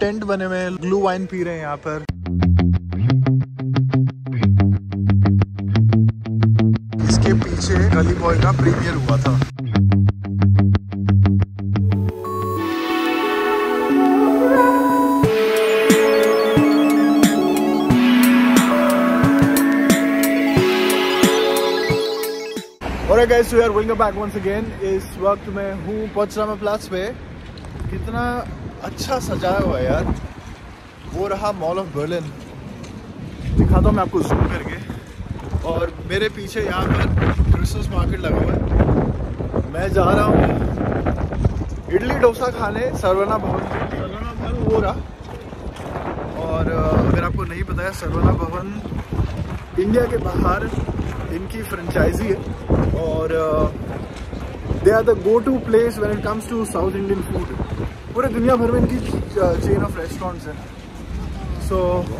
Tent बने हुए हैं, ग्लू वाइन पी रहे हैं यहाँ पर। इसके पीछे गली बॉय का प्रीमियर हुआ था। Alright guys, we are going back once again। इस वक्त मैं हूँ पोट्सडामर प्लाट्स पे। कितना अच्छा सजाया हुआ है यार। वो रहा मॉल ऑफ बर्लिन, दिखाता हूँ मैं आपको जूम करके। और मेरे पीछे यहाँ पर क्रिसमस मार्केट लगा हुआ है। मैं जा रहा हूँ इडली डोसा खाने सरवना भवन। वो रहा। और अगर आपको नहीं पता है, सरवना भवन इंडिया के बाहर इनकी फ्रेंचाइजी है और they are the go to place when it comes to South Indian food. पूरे दुनिया भर में इनकी चेन ऑफ रेस्टोरेंट्स हैं। सो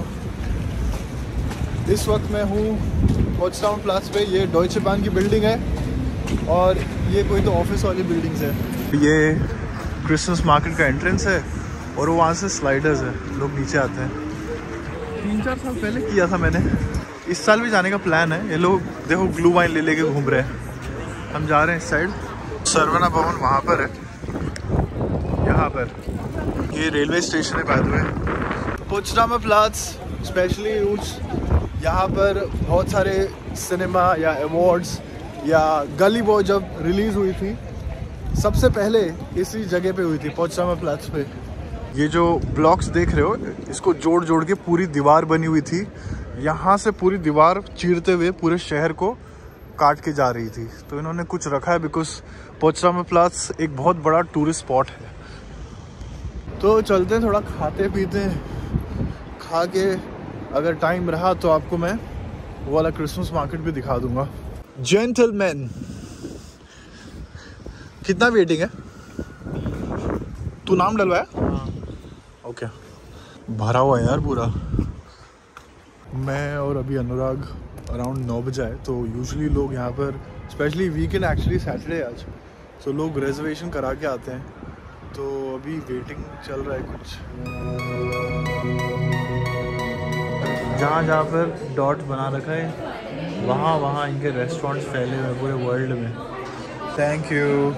इस वक्त मैं हूँ पोट्सडामर प्लाट्स पे। ये डॉयचे बैंक की बिल्डिंग है और ये कोई तो ऑफिस वाली बिल्डिंग्स है। ये क्रिसमस मार्केट का एंट्रेंस है और वहाँ से स्लाइडर्स है, लोग नीचे आते हैं। 3-4 साल पहले किया था मैंने, इस साल भी जाने का प्लान है। ये लोग देखो ग्लू वाइन ले लेके घूम रहे हैं। हम जा रहे हैं इस साइड। सरवना भवन वहाँ पर है, यहाँ पर। ये रेलवे स्टेशन है by the way. Potsdamer Platz specially use यहाँ पर बहुत सारे सिनेमा या अवार्ड्स या गली बॉय जब रिलीज़ हुई थी, सबसे पहले इसी जगह पे हुई थी, पोट्सडामर प्लाट्स पे। ये जो ब्लॉक्स देख रहे हो, इसको जोड़ जोड़ के पूरी दीवार बनी हुई थी। यहाँ से पूरी दीवार चीरते हुए पूरे शहर को काट के जा रही थी। तो इन्होंने कुछ रखा है बिकॉज पोट्सडामर प्लाट्स एक बहुत बड़ा टूरिस्ट स्पॉट है। तो चलते हैं, थोड़ा खाते पीते हैं। खा के अगर टाइम रहा तो आपको मैं वो वाला क्रिसमस मार्केट भी दिखा दूंगा। जेंटलमैन, कितना वेटिंग है? तू नाम डलवाया? ओके। भरा हुआ है यार पूरा। मैं और अभी अनुराग अराउंड 9 बजे आए। तो यूजुअली लोग यहाँ पर स्पेशली वीकेंड, एक्चुअली सैटरडे आज, तो लोग रिजर्वेशन करा के आते हैं। तो अभी वेटिंग चल रहा है कुछ। जहाँ जहाँ पर डॉट बना रखा है वहाँ इनके रेस्टोरेंट्स फैले हुए पूरे वर्ल्ड में। Thank you.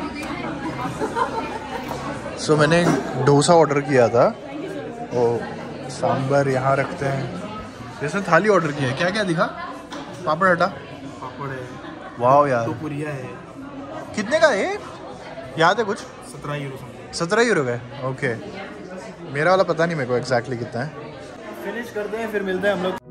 सो मैंने डोसा ऑर्डर किया था और सांभर यहाँ रखते हैं। जैसे थाली ऑर्डर किया है। क्या क्या दिखा? पापड़ हटा, पापड़ है, वाह यार, तो पुरिया है। कितने का है? याद है कुछ? 17 यूरो। 17 यूरो का? ओके। मेरा वाला पता नहीं मेरे को एग्जैक्टली कितना है। फिनिश करते हैं फिर मिलते हैं हम लोग।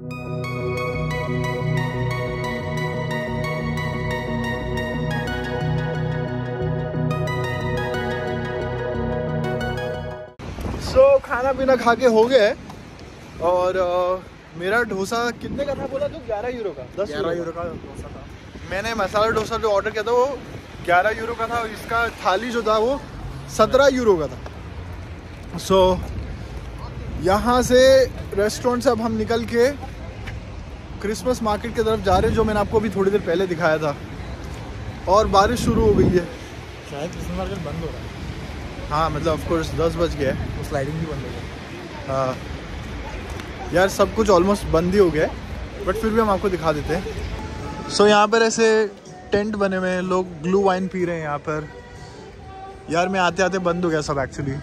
सो खाना पीना खा के हो गया है और मेरा डोसा कितने का था बोला तो? 11 यूरो का। 11 यूरो का डोसा था। मैंने मसाला डोसा जो ऑर्डर किया था वो 11 यूरो का था और इसका थाली जो था वो 17 यूरो का था। सो यहाँ से रेस्टोरेंट से अब हम निकल के क्रिसमस मार्केट की तरफ जा रहे हैं, जो मैंने आपको अभी थोड़ी देर पहले दिखाया था। और बारिश शुरू हो गई है। शायद क्रिसमस मार्केट बंद हो रहा है। हाँ, मतलब ऑफ कोर्स 10 बज गया है, तो स्लाइडिंग भी बंद हो गई। हाँ यार, सब कुछ ऑलमोस्ट बंद ही हो गया है, बट फिर भी हम आपको दिखा देते हैं। सो यहाँ पर ऐसे टेंट बने हुए हैं, लोग ग्लू वाइन पी रहे हैं यहाँ पर। यार मैं आते आते बंद हो गया सब एक्चुअली।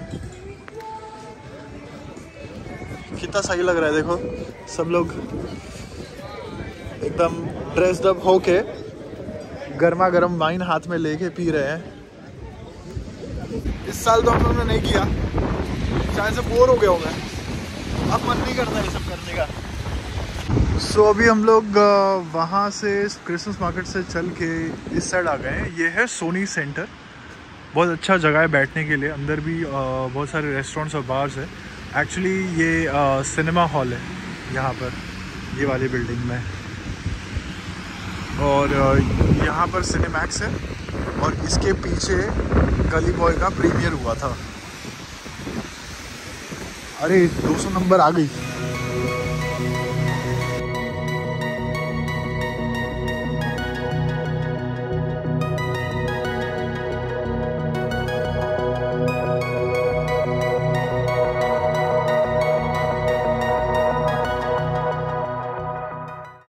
कितना सही लग रहा है देखो, सब लोग एकदम ड्रेस्ड अप होके गर्मा गर्म वाइन हाथ में लेके पी रहे हैं। इस साल तो हम लोगों ने नहीं किया, शायद से बोर हो गया होगा, अब मन नहीं करता ये सब करने का। सो अभी हम लोग वहाँ से क्रिसमस मार्केट से चल के इस साइड आ गए हैं। ये है सोनी सेंटर, बहुत अच्छा जगह है बैठने के लिए। अंदर भी बहुत सारे रेस्टोरेंट्स और बार्स है। एक्चुअली ये सिनेमा हॉल है यहाँ पर, ये वाली बिल्डिंग में। और यहाँ पर सिनेमैक्स है और इसके पीछे गली बॉय का प्रीमियर हुआ था। अरे 200 नंबर आ गई।